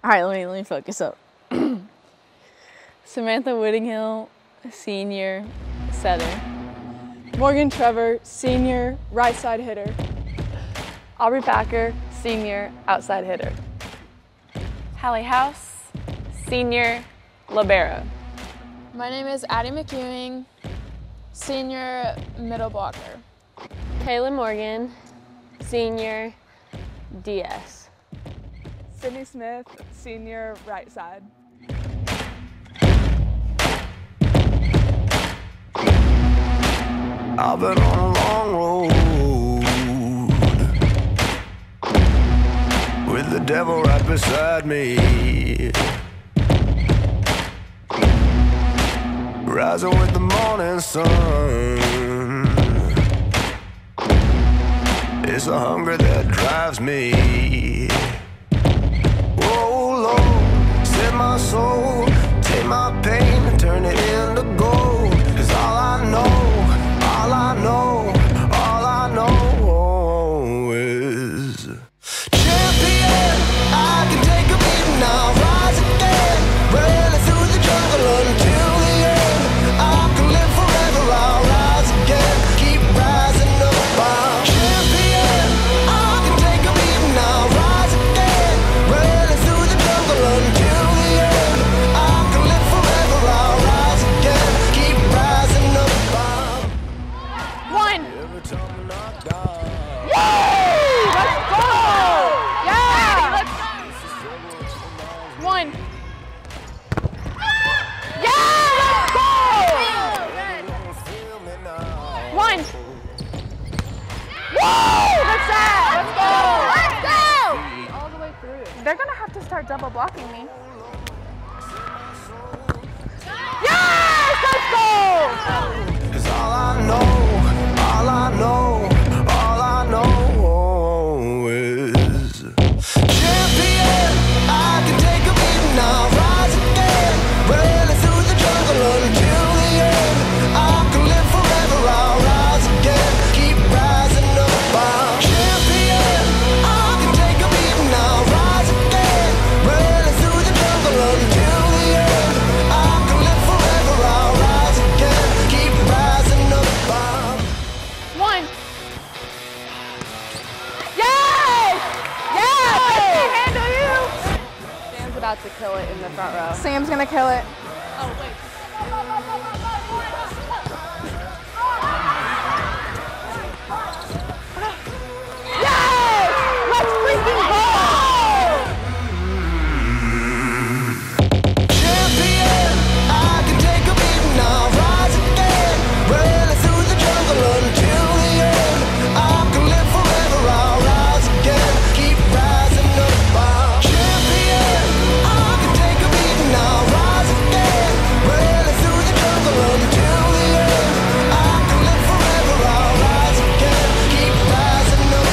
All right, let me focus up. Samantha Whittinghill, senior, setter. Morgan Trevor, senior, right side hitter. Aubrey Packer, senior, outside hitter. Hallie House, senior, libero. My name is Addie McEwing, senior, middle blocker. Kayla Morgan, senior, DS. Sydney Smith, senior, right side. I've been on a long road with the devil right beside me, rising with the morning sun. It's the hunger that drives me. Oh Lord, set my soul, take my pain and turn it into gold. 'Cause all I know is champion. I can take a beating, I'll rise again, running through the jungle until the end. I can live forever, I'll rise again, keep rising up. I'm champion. I can take a beating, I'll rise again, running through the jungle until the end. I can live forever, I'll rise again, keep rising up. One. Every time I knock down. Let's go! Yeah! Let's go! One. Yeah! Let's go! One. Woo! That's that! Let's go! Let's go! All the way through. They're gonna have to start double blocking me. Yes! Let's go! 'Cause all I know is champion. I can take a beating, I'll rise again, running through the jungle until the end. I can live forever, I'll rise again, keep rising up. I'm champion. I can take a beating, I'll rise again, running through the jungle until the end. I can live forever, I'll rise again, keep rising up. One. Yes! Yes! I can handle you! Sam's about to kill it in the front row. Sam's gonna kill it. Oh, wait. Yes! Let's freaking go! Champion, I can take a beating, I'll rise again, running through the jungle until the end. I can live forever, I'll rise again, keep rising up. I'm champion. I can take a beating, I'll rise again, running through the jungle until the end. I can live forever, I'll rise again, keep rising up.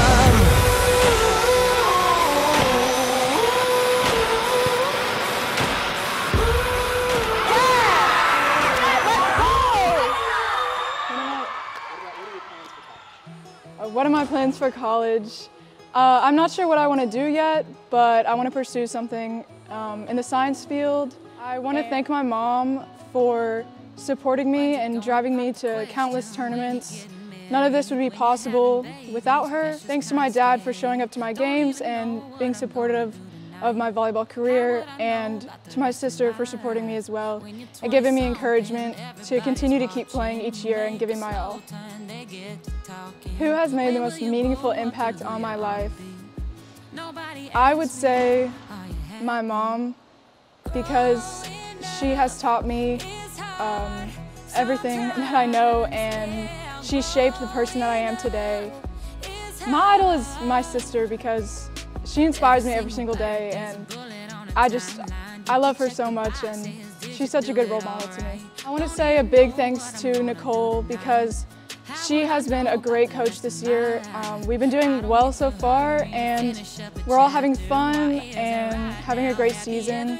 What are my plans for college? I'm not sure what I want to do yet, but I want to pursue something in the science field. I want to thank my mom for supporting me and driving me to countless tournaments. None of this would be possible without her. Thanks to my dad for showing up to my games and being supportive of my volleyball career, and to my sister for supporting me as well and giving me encouragement to continue to keep playing each year and giving my all. Who has made the most meaningful impact on my life? I would say my mom, because she has taught me everything that I know, and she shaped the person that I am today. My idol is my sister because she inspires me every single day, and I love her so much, and she's such a good role model to me. I want to say a big thanks to Nicole because she has been a great coach this year. We've been doing well so far, and we're all having fun and having a great season.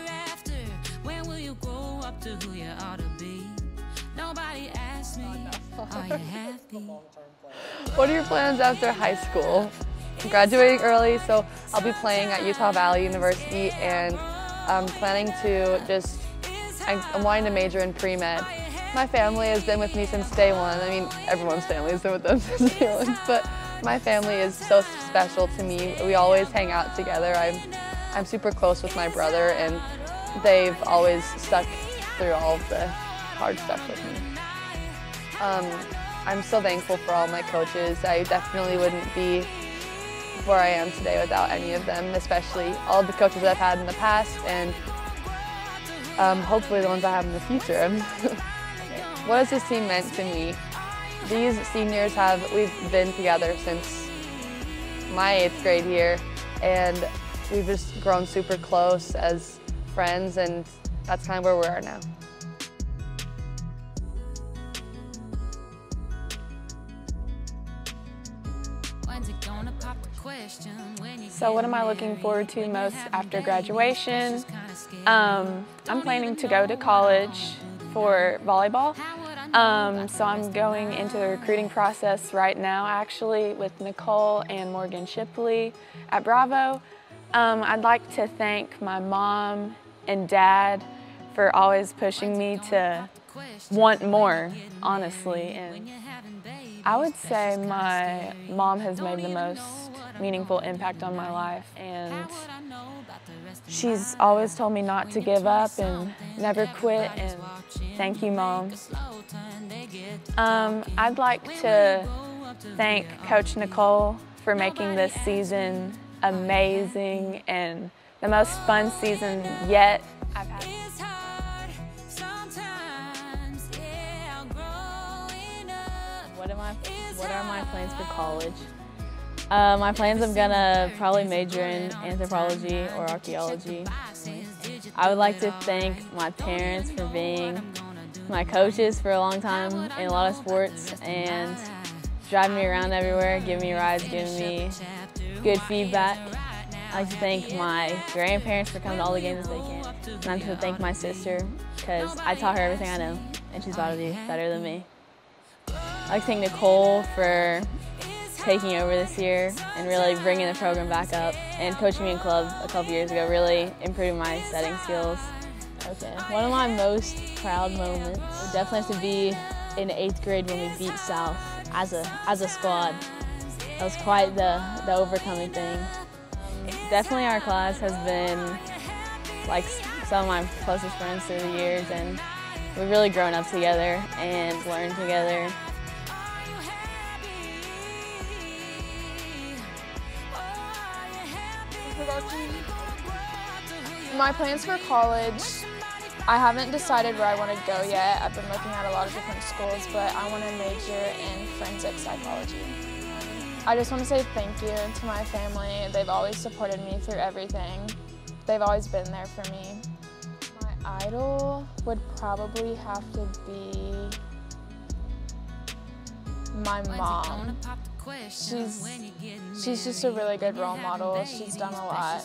What are your plans after high school? graduating early, so I'll be playing at Utah Valley University, and I'm planning to I'm wanting to major in pre-med. My family has been with me since day one. I mean, everyone's family has been with them since day one, but my family is so special to me. We always hang out together. I'm super close with my brother, and they've always stuck through all of the hard stuff with me. I'm so thankful for all my coaches. I definitely wouldn't be where I am today without any of them, especially all the coaches I've had in the past, and hopefully the ones I have in the future. What has this team meant to me? These seniors we've been together since my 8th grade year, and we've just grown super close as friends, and that's kind of where we are now. So what am I looking forward to most after graduation? I'm planning to go to college for volleyball. So I'm going into the recruiting process right now, actually, with Nicole and Morgan Shipley at Bravo. I'd like to thank my mom and dad for always pushing me to want more, honestly. And I would say my mom has made the most meaningful impact on my life, and she's always told me not to give up and never quit, and thank you, Mom. I'd like to thank Coach Nicole for making this season amazing and the most fun season yet I've had. What are my plans for college? My plans, I'm gonna probably major in anthropology or archaeology. I would like to thank my parents for being my coaches for a long time in a lot of sports and driving me around everywhere, giving me rides, giving me good feedback. I'd like to thank my grandparents for coming to all the games that they can. And I'd like to thank my sister because I taught her everything I know and she's about to be better than me. I'd like to thank Nicole for taking over this year and really bringing the program back up, and coaching me in club a couple years ago, really improving my setting skills. Okay, one of my most proud moments would definitely have to be in 8th grade when we beat South as a squad. That was quite the overcoming thing. Definitely our class has been like some of my closest friends through the years, and we've really grown up together and learned together. My plans for college, I haven't decided where I want to go yet. I've been looking at a lot of different schools, but I want to major in forensic psychology. I just want to say thank you to my family. They've always supported me through everything. They've always been there for me. My idol would probably have to be my mom. She's just a really good role model. She's done a lot.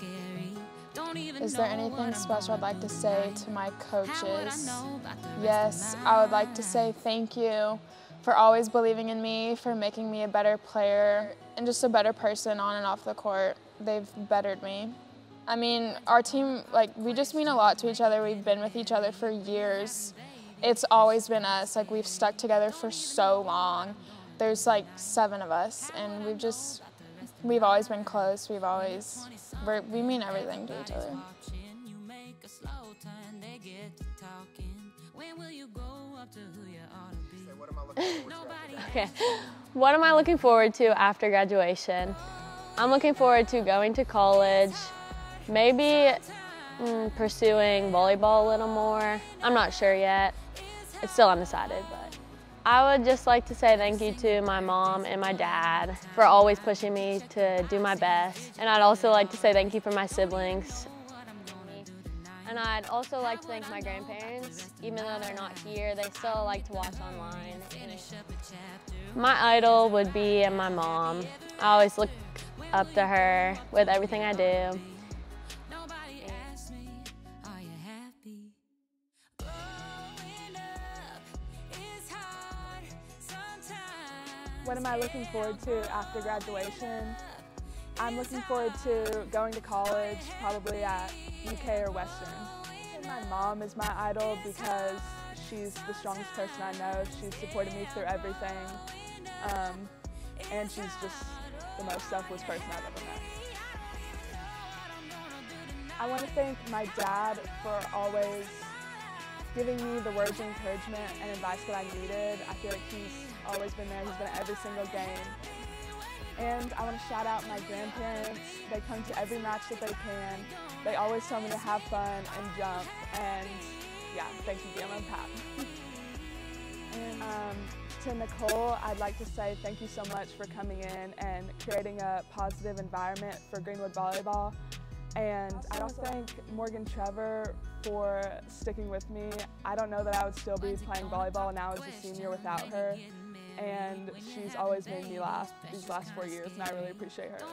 Is there anything special I'd like to say to my coaches? Yes, I would like to say thank you for always believing in me, for making me a better player, and just a better person on and off the court. They've bettered me. I mean, our team, we just mean a lot to each other. We've been with each other for years. It's always been us. We've stuck together for so long. There's 7 of us, and we've always been close. We mean everything to each other. Okay, what am I looking forward to after graduation? I'm looking forward to going to college, maybe pursuing volleyball a little more. I'm not sure yet. It's still undecided, but I would just like to say thank you to my mom and my dad for always pushing me to do my best. And I'd also like to say thank you for my siblings. And I'd also like to thank my grandparents. Even though they're not here, they still like to watch online. My idol would be my mom. I always look up to her with everything I do. What am I looking forward to after graduation? I'm looking forward to going to college, probably at UK or Western. And my mom is my idol because she's the strongest person I know. She's supported me through everything, and she's just the most selfless person I've ever met. I want to thank my dad for always giving me the words of encouragement and advice that I needed. I feel like he's always been there. He's been at every single game. And I want to shout out my grandparents. They come to every match that they can. They always tell me to have fun and jump. And yeah, thank you, Grandma and Pap. And to Nicole, I'd like to say thank you so much for coming in and creating a positive environment for Greenwood volleyball. And I also thank Morgan Trevor for sticking with me. I don't know that I would still be playing volleyball now as a senior without her. And she's always made me laugh these last 4 years, and I really appreciate her.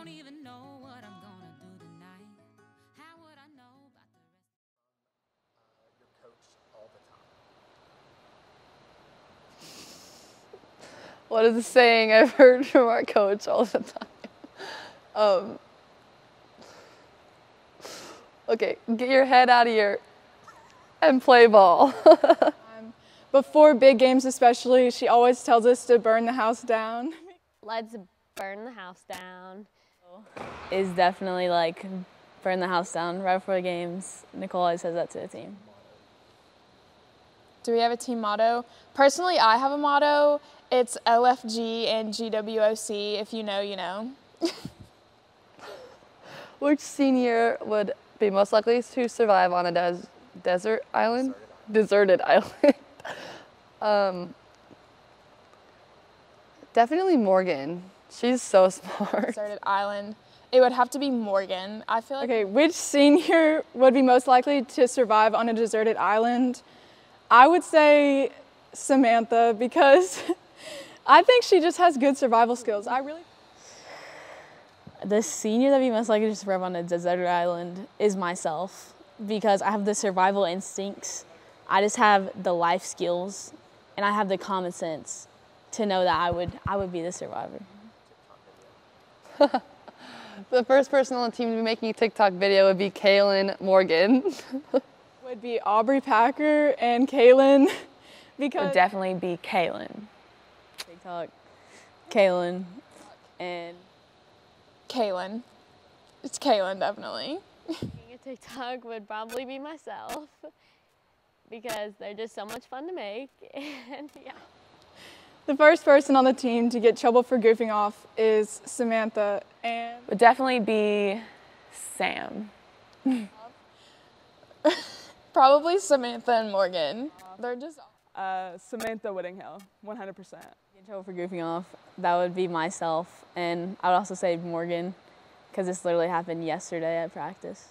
What is the saying I've heard from our coach all the time? Okay, get your head out of here and play ball. Before big games especially, she always tells us to burn the house down. Let's burn the house down. Is definitely like burn the house down right before the games. Nicole always says that to the team. Do we have a team motto? Personally, I have a motto. It's OFG and GWOC. If you know, you know. Which senior would be most likely to survive on a desert island? Deserted island. Definitely Morgan. She's so smart. Deserted island. It would have to be Morgan. I feel like. Okay, which senior would be most likely to survive on a deserted island? I would say Samantha, because I think she just has good survival skills. The senior that would be most likely to survive on a deserted island is myself, because I have the survival instincts. I just have the life skills, and I have the common sense to know that I would be the survivor. The first person on the team to be making a TikTok video would be Kaylin Morgan. Would be Aubrey Packer and Kaylin, because Would definitely be Kaylin. TikTok, Kaylin, and Kaylin. It's Kaylin, definitely. Making a TikTok would probably be myself, because they're just so much fun to make, and yeah. the first person on the team to get trouble for goofing off is Samantha, and Would definitely be Sam. Probably Samantha and Morgan. They're just. Samantha Whittinghill, 100%. get trouble for goofing off, that would be myself. And I would also say Morgan, because this literally happened yesterday at practice.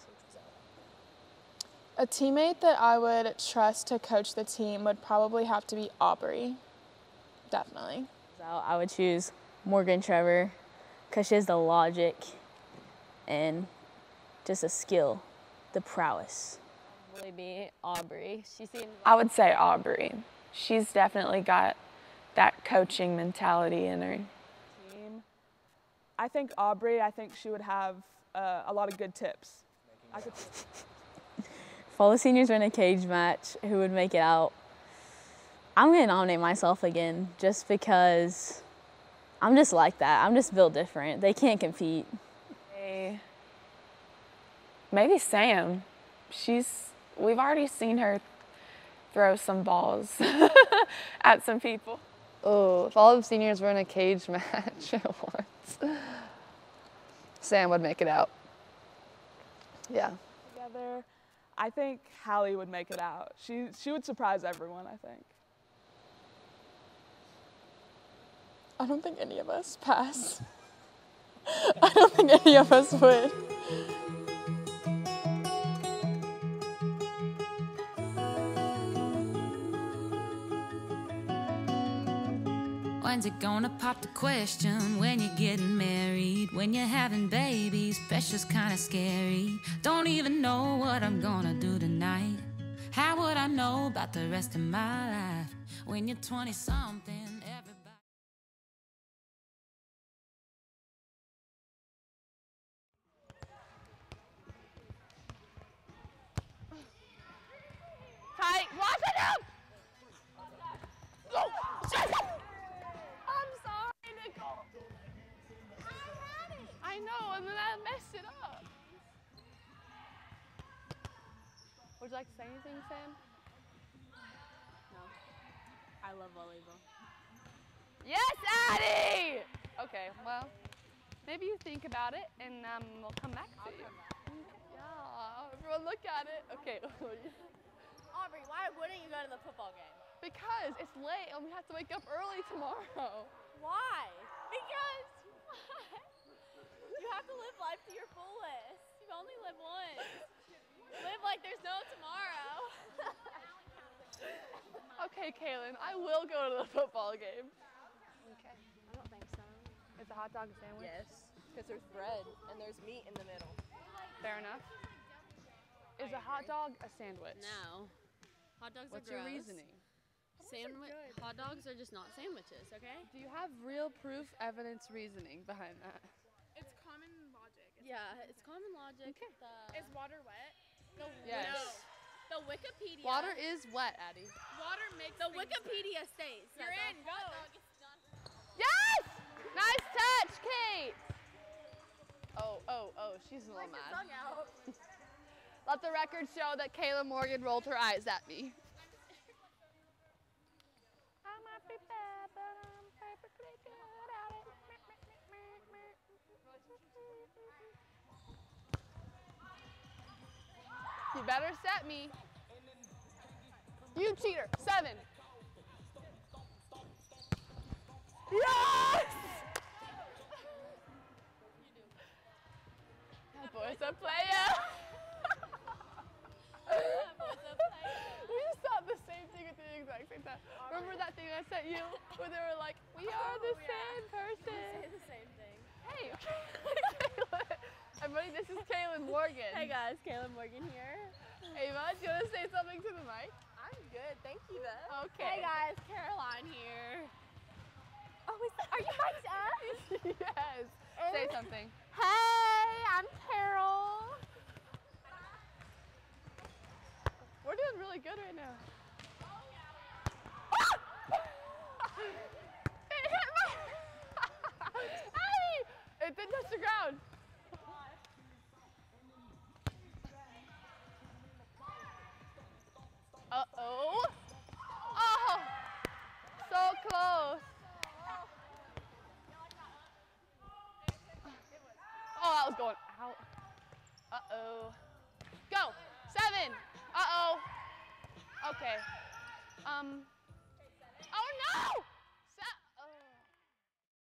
A teammate that I would trust to coach the team would probably have to be Aubrey. Definitely. So I would choose Morgan Trevor, because she has the logic and just a skill, the prowess. Probably be Aubrey. She seems. I would say Aubrey. She's definitely got that coaching mentality in her. I think Aubrey, I think she would have a lot of good tips. If all the seniors were in a cage match, who would make it out? I'm going to nominate myself again, just because I'm just like that. I'm just built different. They can't compete. Maybe Sam. We've already seen her throw some balls at some people. Oh, if all the seniors were in a cage match at once, Sam would make it out. Yeah. Together, I think Hallie would make it out. She would surprise everyone, I think. I don't think any of us pass. I don't think any of us would. When's it gonna pop the question? When you're getting married, when you're having babies, pressure's kinda scary. Don't even know what I'm gonna do tonight. How would I know about the rest of my life? When you're 20-something you like to say anything, Sam? No. I love volleyball. Yes, Addie! Okay, well, maybe you think about it and we'll come back to you. Yeah, everyone look at it. Okay. Aubrey, why wouldn't you go to the football game? Because it's late and we have to wake up early tomorrow. Why? Because you have to live life to your fullest. You only live once. Live like there's no tomorrow. Okay, Kaylin, I will go to the football game. Okay. I don't think so. Is a hot dog a sandwich? Yes, because there's bread and there's meat in the middle. Fair enough. Is a hot dog a sandwich? No. Hot dogs What's are gross. your reasoning? Hot dogs are just not sandwiches, okay? Do you have real proof, evidence, reasoning behind that? It's common logic. Yeah, it's common logic. Okay. Is water wet? Yes. The Wikipedia. Water is wet, Addie. Water makes The Wikipedia states. You're in, go. Yes! Nice touch, Kate! Oh, she's a little mad. Out. Let the record show that Kayla Morgan rolled her eyes at me. I might be bad, but I'm perfectly good at it. You better set me. You cheater. 7. Yes! That boy's a player. We just thought the same thing at the exact same time. Remember that thing I sent you where they were like, we are the same person. Say the same thing. Hey, everybody, this is Kaylin Morgan. Hey guys, Kayla Morgan here. Ava, do you want to say something to the mic? I'm good, thank you though. Okay. Hey guys, Caroline here. Oh, are you mic'd up? Yes. Say something. Hey, I'm Carol. We're doing really good right now. It hit my... Hey! It didn't touch the ground. Uh-oh. Oh! So close. Oh, that was going out. Uh-oh. Go. 7. Uh-oh. Okay. Oh, no!